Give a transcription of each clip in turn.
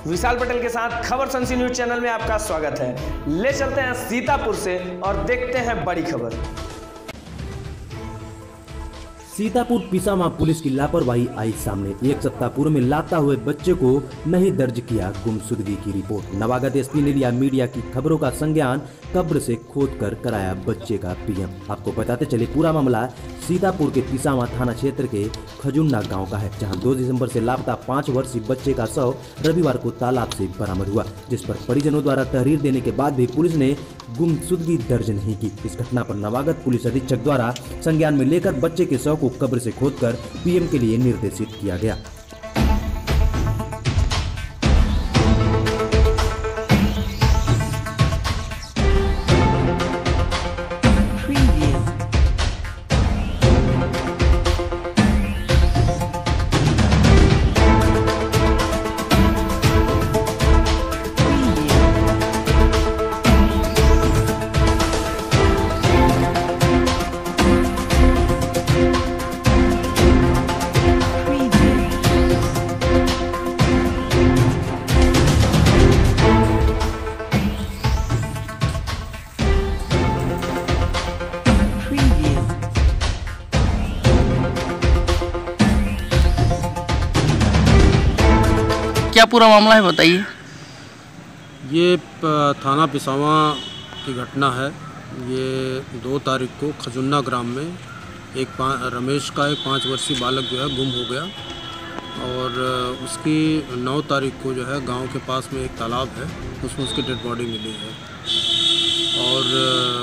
विशाल पटेल के साथ खबर संसी न्यूज चैनल में आपका स्वागत है। ले चलते हैं सीतापुर से और देखते हैं बड़ी खबर। सीतापुर पिसामा पुलिस की लापरवाही आई सामने। एक सप्ताह पूर्व में लापता हुए बच्चे को नहीं दर्ज किया गुमशुदगी की रिपोर्ट। नवागत एसपी ने लिया मीडिया की खबरों का संज्ञान, कब्र से खोदकर कराया बच्चे का पीएम। आपको बताते चले पूरा मामला सीतापुर के पिसामा थाना क्षेत्र के खजुन्ना गांव का है, जहां 2 दिसंबर से लापता 5 वर्षीय बच्चे का शव रविवार को तालाब से बरामद हुआ, जिस पर परिजनों द्वारा तहरीर देने के बाद भी पुलिस ने गुमशुदगी दर्ज नहीं की। इस घटना पर नवागत पुलिस अधीक्षक द्वारा संज्ञान में लेकर बच्चे के शव को कब्र से खोदकर पीएम के लिए निर्देशित किया गया। क्या पूरा मामला है बताइए। ये थाना पिसामा की घटना है। ये 2 तारीख को खजुन्ना ग्राम में रमेश का एक 5 वर्षीय बालक जो है गुम हो गया और उसकी 9 तारीख को जो है गांव के पास में एक तालाब है, उसमें उसकी डेड बॉडी मिली है और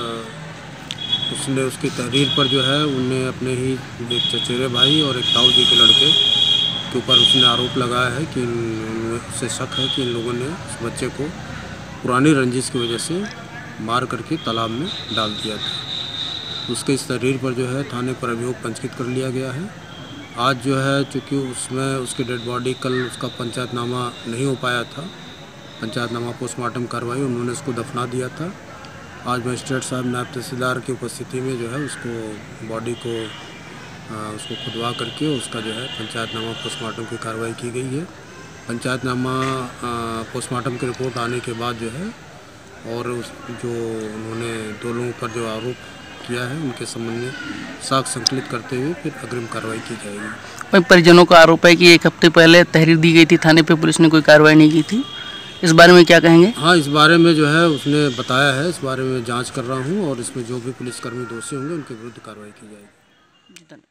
उसने उसकी तहरीर पर जो है उनने अपने ही एक चचेरे भाई और एक ताऊ जी के लड़के के ऊपर उसने आरोप लगाया है कि उससे शक है कि इन लोगों ने उस बच्चे को पुरानी रंजिश की वजह से मार करके तालाब में डाल दिया था। उसके इस तहरीर पर जो है थाने पर अभियोग पंजीकृत कर लिया गया है। आज जो है चूँकि उसमें उसकी डेड बॉडी कल उसका पंचायतनामा नहीं हो पाया था, पंचायतनामा पोस्टमार्टम कार्रवाई उन्होंने उसको दफना दिया था। आज मजिस्ट्रेट साहब नायब तहसीलदार की उपस्थिति में जो है उसको बॉडी को उसको खुदवा करके उसका जो है पंचायतनामा पोस्टमार्टम की कार्रवाई की गई है। पंचायतनामा पोस्टमार्टम की रिपोर्ट आने के बाद जो है और जो उन्होंने 2 लोगों पर जो आरोप किया है उनके संबंध में साक्ष्य संकलित करते हुए फिर अग्रिम कार्रवाई की जाएगी। परिजनों का आरोप है कि 1 हफ्ते पहले तहरीर दी गई थी थाने पे, पुलिस ने कोई कार्रवाई नहीं की थी। इस बारे में क्या कहेंगे? हाँ, इस बारे में जो है उसने बताया है, इस बारे में जाँच कर रहा हूँ और इसमें जो भी पुलिसकर्मी दोषी होंगे उनके विरुद्ध कार्रवाई की जाएगी।